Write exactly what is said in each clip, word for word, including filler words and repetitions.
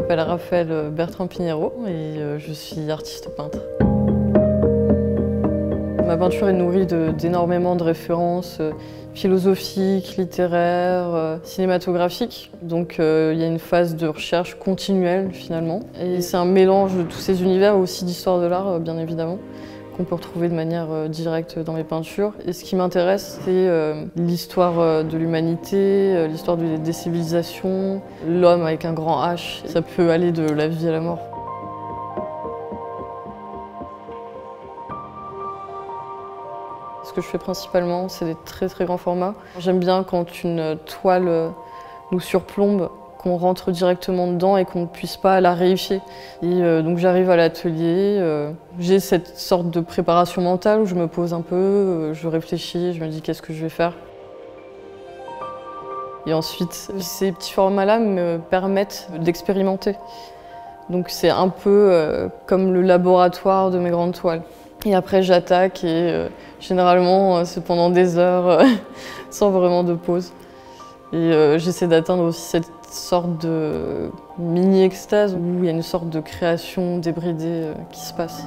m'appelle Raphaël Bertrand Pinheiro et je suis artiste peintre. Ma peinture est nourrie d'énormément de, de références euh, philosophiques, littéraires, euh, cinématographiques. Donc euh, il y a une phase de recherche continuelle finalement. Et c'est un mélange de tous ces univers, aussi d'histoire de l'art euh, bien évidemment, qu'on peut retrouver de manière euh, directe dans mes peintures. Et ce qui m'intéresse, c'est euh, l'histoire euh, de l'humanité, euh, l'histoire de, des civilisations, l'homme avec un grand H. Ça peut aller de la vie à la mort. Ce que je fais principalement, c'est des très très grands formats. J'aime bien quand une toile nous surplombe, qu'on rentre directement dedans et qu'on ne puisse pas la réifier. Et euh, donc j'arrive à l'atelier, euh, j'ai cette sorte de préparation mentale où je me pose un peu, euh, je réfléchis, je me dis qu'est-ce que je vais faire. Et ensuite, ces petits formats-là me permettent d'expérimenter. Donc c'est un peu euh, comme le laboratoire de mes grandes toiles. Et après j'attaque et euh, généralement c'est pendant des heures euh, sans vraiment de pause. Et euh, j'essaie d'atteindre aussi cette sorte de mini-extase où il y a une sorte de création débridée euh, qui se passe.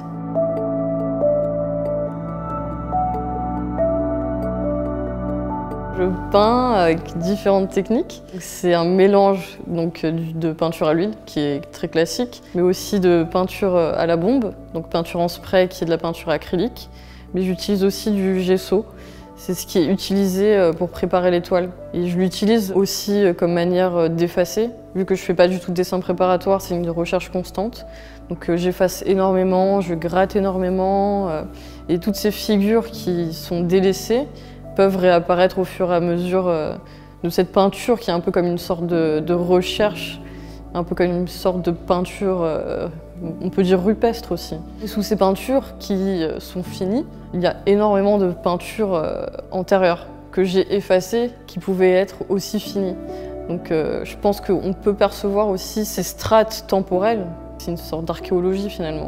Je peins avec différentes techniques. C'est un mélange donc, de peinture à l'huile, qui est très classique, mais aussi de peinture à la bombe, donc peinture en spray qui est de la peinture acrylique. Mais j'utilise aussi du gesso. C'est ce qui est utilisé pour préparer les toiles. Et je l'utilise aussi comme manière d'effacer. Vu que je ne fais pas du tout de dessin préparatoire, c'est une recherche constante. Donc j'efface énormément, je gratte énormément. Et toutes ces figures qui sont délaissées peuvent réapparaître au fur et à mesure de cette peinture qui est un peu comme une sorte de, de recherche, un peu comme une sorte de peinture, on peut dire rupestre aussi. Et sous ces peintures qui sont finies, il y a énormément de peintures antérieures que j'ai effacées qui pouvaient être aussi finies. Donc euh, je pense qu'on peut percevoir aussi ces strates temporelles. C'est une sorte d'archéologie finalement.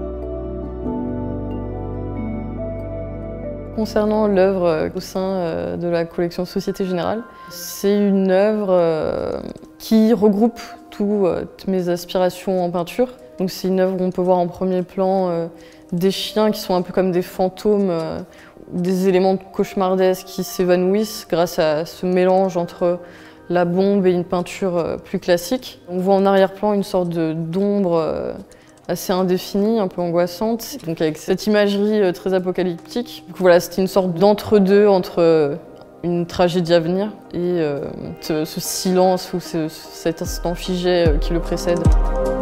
Concernant l'œuvre au sein de la collection Société Générale, c'est une œuvre qui regroupe toutes mes aspirations en peinture. Donc c'est une œuvre où on peut voir en premier plan des chiens qui sont un peu comme des fantômes, des éléments cauchemardesques qui s'évanouissent grâce à ce mélange entre la bombe et une peinture plus classique. On voit en arrière-plan une sorte d'ombre assez indéfinie, un peu angoissante, donc avec cette imagerie très apocalyptique. Donc voilà, c'était une sorte d'entre-deux entre une tragédie à venir et euh, ce, ce silence ou ce, cet instant figé qui le précède.